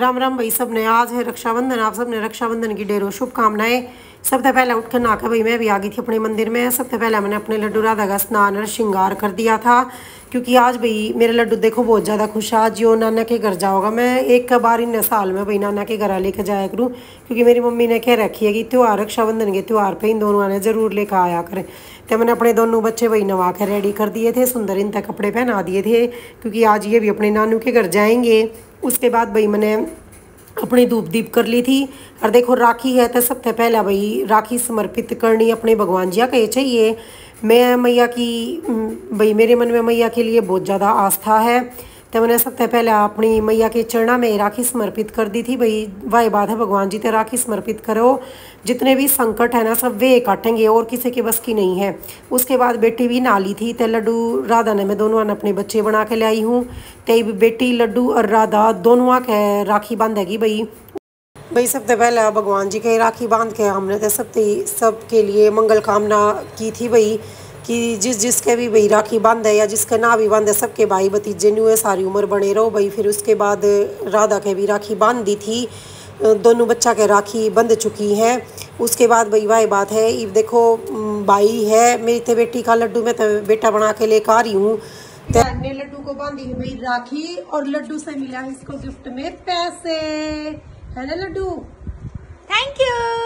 राम राम भाई सब ने। आज है रक्षाबंधन, आप सब ने रक्षाबंधन की ढेरों शुभकामनाएं। सबसे पहले उठकर नहाकर भाई मैं भी आ गई थी अपने मंदिर में। सबसे पहले मैंने अपने लड्डू राधा का स्नान और श्रृंगार कर दिया था, क्योंकि आज भाई मेरे लड्डू देखो बहुत ज़्यादा खुश है। आज यो नाना के घर जाओगा। मैं एक बार इन साल में भाई नाना के घर लेकर जाया करूँ, क्योंकि मेरी मम्मी ने कह रखी है कि त्यौहार रक्षाबंधन के त्यौहार पर इन दोनों ने ज़रूर लेकर आया करें। तो मैंने अपने दोनों बच्चे वही नवा कर रेडी कर दिए थे, सुंदर इन तक कपड़े पहना दिए थे, क्योंकि आज ये भी अपने नानू के घर जाएंगे। उसके बाद भाई मैंने अपनी धूप दीप कर ली थी। और देखो राखी है तो सबसे पहला भाई राखी समर्पित करनी अपने भगवान जी का चाहिए। मैं मैया की भाई मेरे मन में मैया के लिए बहुत ज़्यादा आस्था है, तो मैंने सबसे पहले अपनी मैया के चरणा में राखी समर्पित कर दी थी। भाई वाह बात है, भगवान जी ते राखी समर्पित करो, जितने भी संकट है ना सब वे काटेंगे और किसी के बस की नहीं है। उसके बाद बेटी भी नाली थी, तो लड्डू राधा ने मैं दोनों अपने बच्चे बना के ले आई हूँ। तो बेटी लड्डू और राधा दोनों के राखी बांधेगी। भाई सबसे पहले भगवान जी के राखी बांध के हमने तो सबके लिए मंगल कामना की थी भाई, कि जिसके भी भाई राखी बांधे या जिसके ना भी बांधे सबके भाई भतीजे न्यू सारी उम्र बने रहो भाई। फिर उसके बाद राधा के भी राखी बांध दी थी, दोनों बच्चा के राखी बंध चुकी हैं। उसके बाद भाई वाह बात है, ये देखो भाई है मेरी तो बेटी का लड्डू मैं तो बेटा बना के लेकर आ रही हूँ। ने लड्डू को बांधी है भाई राखी, और लड्डू से मिला है इसको गिफ्ट में पैसे, है ना लड्डू? Thank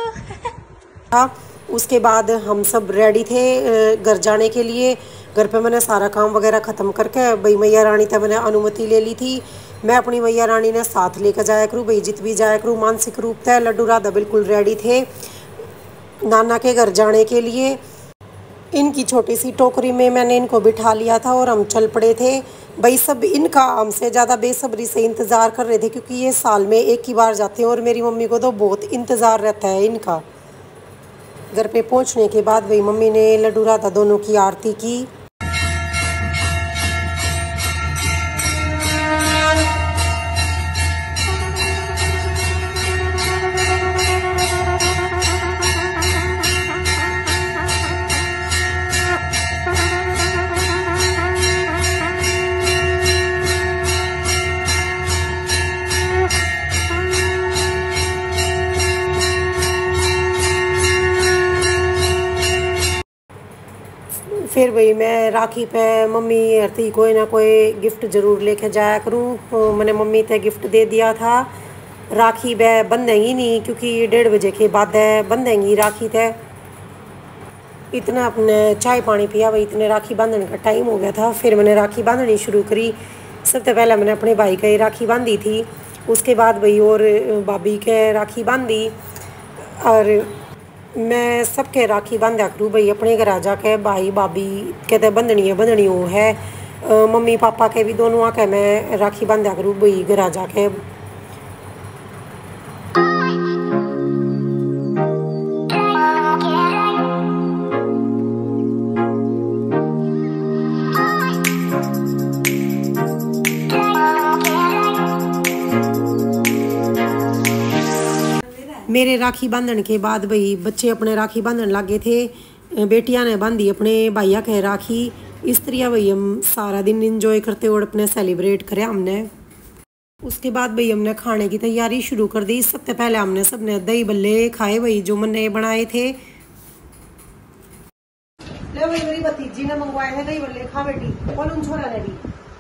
you. उसके बाद हम सब रेडी थे घर जाने के लिए। घर पे मैंने सारा काम वगैरह ख़त्म करके भाई मैया रानी तक मैंने अनुमति ले ली थी। मैं अपनी मैया रानी ने साथ लेकर जाया करूँ भाई, जित भी जाया करूँ मानसिक रूप से। लड्डू राधा बिल्कुल रेडी थे नाना के घर जाने के लिए। इनकी छोटी सी टोकरी में मैंने इनको बिठा लिया था और हम चल पड़े थे भाई। सब इनका हमसे ज़्यादा बेसब्री से इंतज़ार कर रहे थे, क्योंकि ये साल में एक ही बार जाते हैं और मेरी मम्मी को तो बहुत इंतज़ार रहता है इनका। घर पे पहुंचने के बाद भाई मम्मी ने लड्डू राधा दोनों की आरती की। फिर भाई मैं राखी पे मम्मी हरती कोई ना कोई गिफ्ट ज़रूर लेके जाया करूँ। मैंने मम्मी ते गिफ्ट दे दिया था। राखी बे बंधेंगी नहीं, क्योंकि 1:30 बजे के बाद बंधेंगी राखी ते। इतना अपने चाय पानी पिया भाई, इतने राखी बांधने का टाइम हो गया था। फिर मैंने राखी बांधनी शुरू करी। सबसे पहले मैंने अपने भाई के राखी बांधी थी, उसके बाद भाई और भाभी के राखी बांधी। और मैं सबके राखी बांधा करूँ भाई अपने घर आ जाके। भाई भाभी कहते बंधनी हो है, मम्मी पापा के भी दोनों आके मैं राखी बांधा करूँ भाई घर आ जाके। मेरे राखी बांधन के बाद भाई बच्चे अपने राखी बांधन लगे थे। बेटियां ने बांधी अपने भैया के राखी। इस तरह भाई हम सारा दिन इंजॉय करते और अपने सेलिब्रेट करे हमने। उसके बाद भाई हमने खाने की तैयारी शुरू कर दी। सबसे पहले हमने सबने दही बल्ले खाए भाई, जो मैंने बनाए थे। ले भाई मेरी भतीजी ने मंगवाए थे दही बल्ले, खा बेटी। और उन छोरा ने भी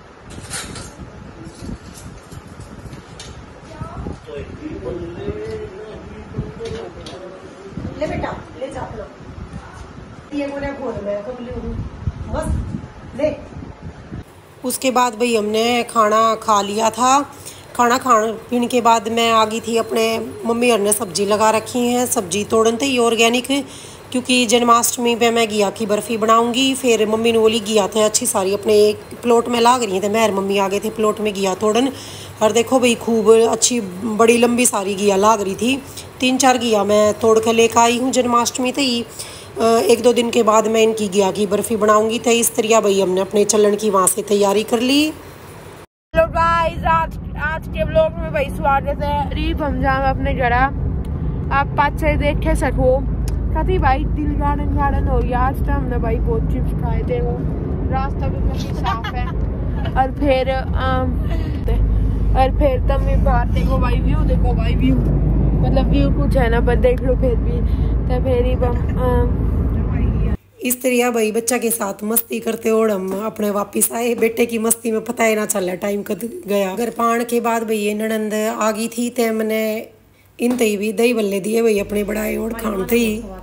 ले बेटा, ले जा अपना ये बोले घोल में तो मस्त ले। उसके बाद भाई हमने खाना खा लिया था। खाना पीने के बाद मैं आ गई थी अपने मम्मी और ने सब्जी लगा रखी है। सब्जी तोड़न थी ऑर्गेनिक, क्योंकि जन्माष्टमी पे मैं घिया की बर्फ़ी बनाऊंगी। फिर मम्मी ने बोली घिया थे अच्छी सारी अपने प्लॉट में लाग रही थे। मैं मम्मी आ गए थे प्लॉट में घिया तोड़न। और देखो भाई खूब अच्छी बड़ी लंबी सारी घिया लाग रही थी। 3-4 घिया मैं तोड़ के लेकर आई हूँ जन्माष्टमी से ही। 1-2 दिन के बाद मैं इनकी घिया की बर्फ़ी बनाऊंगी। तो इस तरह भाई हमने अपने चलन की वहाँ से तैयारी कर ली। हेलो गाइस, आज के ब्लॉग में भाई स्वागत है। रीप हम जाम अपने जरा आप पाछे देखे सको कभी भाई दिल गार्डन हो गया। आज तो हमने भाई बहुत चिप्स खाए थे, वो रास्ता भी काफी साफ है। और फिर और फिर तब मैं बाहर देखो भाई व्यू मतलब व्यू कुछ है ना, पर देख लो फिर भी तो फिर ही इस तरह भाई बच्चा के साथ मस्ती करते और हम अपने वापिस आए। बेटे की मस्ती में पता ही ना चला टाइम कद गया। घर पाण के बाद भाई ये ननंद आ गई थी ते मैंने इन तई भी दही बल्ले दिए भाई अपने बड़ाए और खान थी।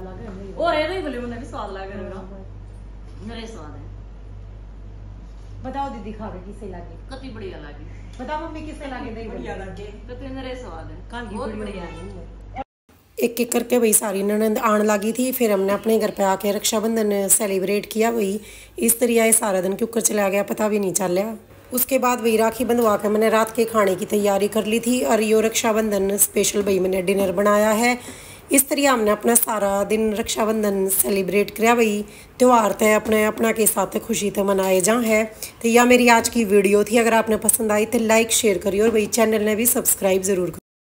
बताओ दीदी खा के किसे लागे? कति बढ़िया लागे। बताओ मम्मी किसे लागे? दही बढ़िया लागे। तो मेरे स्वाद है बहुत बढ़िया है। एक एक करके भाई सारी ननंद आने लगी थी। फिर हमने अपने घर पे आके रक्षाबंधन सेलिब्रेट किया। भाई इस तरह सारा दिन क्यों चला गया पता भी नहीं चला। उसके बाद वही राखी बंधवा के मैंने रात के खाने की तैयारी कर ली थी और यो रक्षाबंधन स्पेशल भाई मैंने डिनर बनाया है। इस तरह हमने अपना सारा दिन रक्षाबंधन सेलिब्रेट किया। भाई त्यौहार थे अपने अपना के साथ खुशी थे मनाए जा है। तो यह मेरी आज की वीडियो थी। अगर आपने पसंद आई तो लाइक शेयर करिए और भाई चैनल ने भी सब्सक्राइब ज़रूर करिए।